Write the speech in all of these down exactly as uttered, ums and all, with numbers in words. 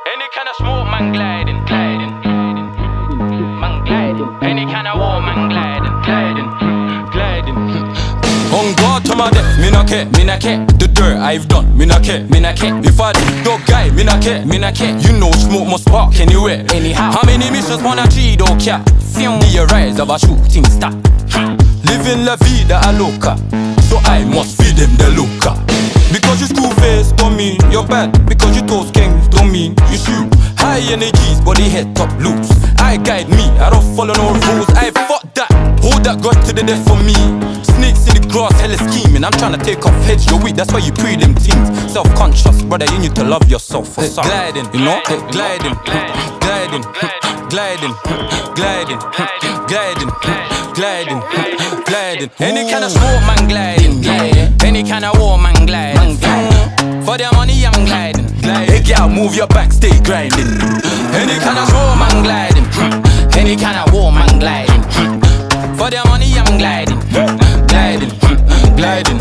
Any kind of smoke, man, gliding, gliding, man, gliding. Any kind of war, man, gliding, gliding, gliding. On God to my death, me not care, me not care. The dirt I've done, me not care, me not care. If I dog guy, me not care, me not care. You know smoke must spark anywhere, anyhow. How many missions on a tree, don't care. The rise of a shooting star. Living la vida a loca, so I must feed them the loca. Because you school face don't mean you're bad. Because you toast kings don't mean you shoot. High energies, body head top loose. I guide me, I don't follow no rules. I fuck that, hold that God to the death for me. Snakes in the grass, hella scheming. I'm trying to take off heads, you're weak, that's why you pre them things. Self-conscious, brother, you need to love yourself for something. Gliding, you know, gliding, gliding, gliding, gliding, gliding, gliding, gliding. Any kind of smoke, man, gliding, gliding. Any kind of war, man, gliding. For their money, I'm gliding. Hey, girl, move your back, stay grinding. Any kind of smoke, man, gliding. Any kind of war, man, gliding. For their money, I'm gliding, gliding, gliding.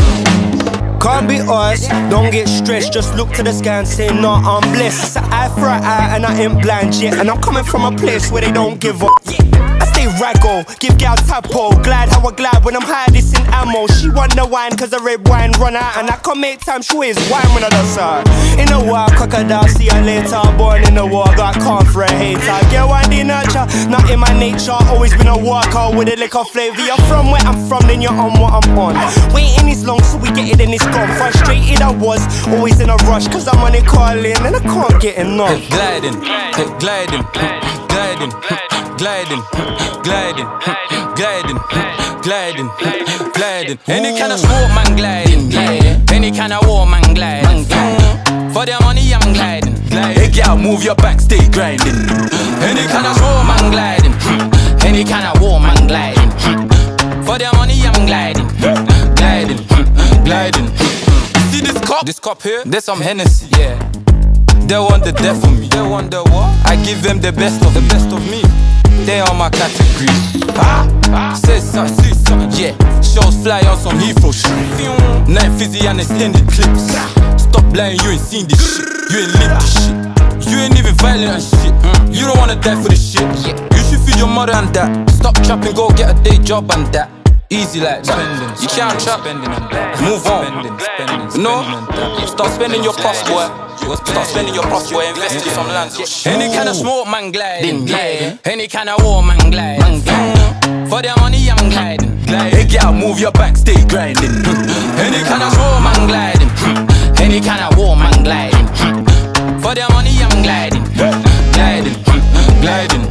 Can't be us, don't get stressed, just look to the sky and say, no, I'm blessed. It's an eye for an eye and I ain't blind yet. And I'm coming from a place where they don't give up. I stay raggo, give gal tapo. Glide how I glide when I'm high, this in ammo. She want the wine cause the red wine run out. And I come make time, she ways wine when I dance her. In a war, crocodile, see her later. Born in the war, got calm for a hater. Get one day nurture, not in my nature. Always been a walker with a liquor flavor. You're from where I'm from, then you're on what I'm on. Waiting is long, so we get it and it's gone. Frustrated I was, always in a rush. Cause I'm on it calling and I can't get enough. Gliding, gliding, gliding, gliding, gliding, gliding, gliding, gliding. Any kind of smoke, man, gliding, gliding. Any kind of war, man, gliding. For their money, I'm gliding. Hey, girl, move your back, stay grinding. Any kind of smoke, man, gliding. Any kind of war, man, gliding. For their money, I'm gliding, gliding, gliding. See this cup? This cup here? There's some Hennessy, yeah. They want the death of me. They want the what? I give them the best of the best of me. They are my category. Ah, ah. Say something, say something, yeah. Shows fly on some Heathrow shit. Night fizzy and extended clips. Stop lying, you ain't seen this shit. You ain't lived this shit. You ain't even violent and shit. Mm. You don't wanna die for this shit. Yeah. You should feed your mother and that. Stop trapping, go get a day job and that. Easy like spending. You can't trap. Move on. No. Start spending your puff, boy. Start spending your puff, boy. Invest in some land. Any kind of smoke, man, gliding. Any kind of war, man, gliding. For their money, I'm gliding. Hey, girl, move your back, stay grinding. Any kind of smoke, man, gliding. Any kind of war, man, gliding. For their money, I'm gliding. Gliding, gliding.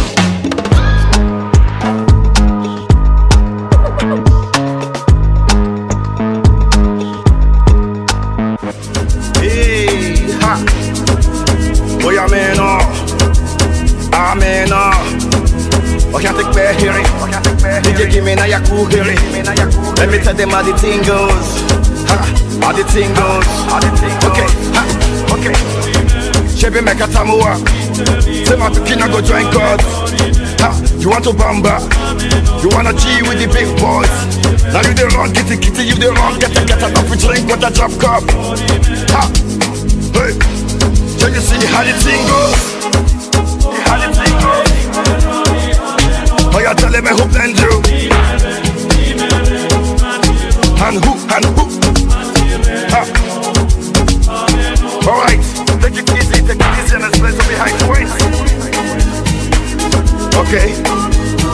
Goya menor, ameno. I can't take back hearing. D J give me na ya cool hearing. Let me tell them how the thing goes. Ha, how the thing goes. Okay, ha, okay. Chebe make a tamua. Say my pikina go join God. Ha, you want to bamba? You wanna G with the big boys? Now you the wrong, kitty kitty, you the wrong. Get a get a up, we drink with a drop cup. Ha, hey. So you see how the thing goes. How the thing goes. Oh, you're telling me who blend you. And who, and who. Ha. Alright, take it easy, take it easy and let's play some behind points. Okay.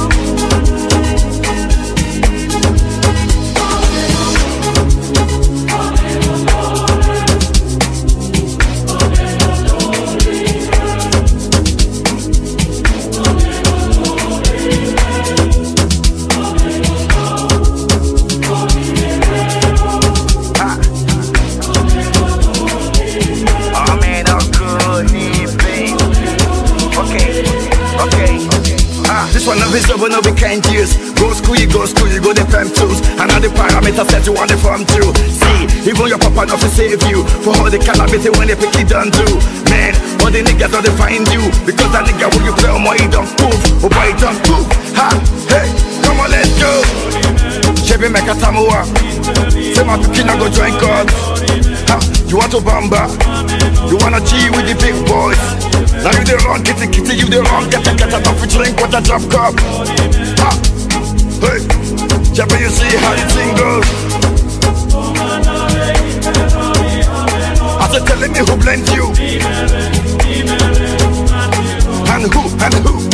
Visible no be kind years. Go school, you go school, you go the prime tools. And all the parameters that you want to form through. See, even your papa not to save you. For all the calamity when they pick it done do. Man, all the niggas don't find you. Because that nigga when you play on my don't move. Oh boy, don't move. Ha, hey, come on, let's go. Chebe make a tamua. Say my pikina go join God. Ha, you You want to bamba? You wanna G with the big boys? Now you the wrong, kitty kitty, you the wrong. Get a get a coffee drink with a drop cup. Ha! Hey! Jabba, you see how the thing goes? I said, telling me who blends you. And who, and who?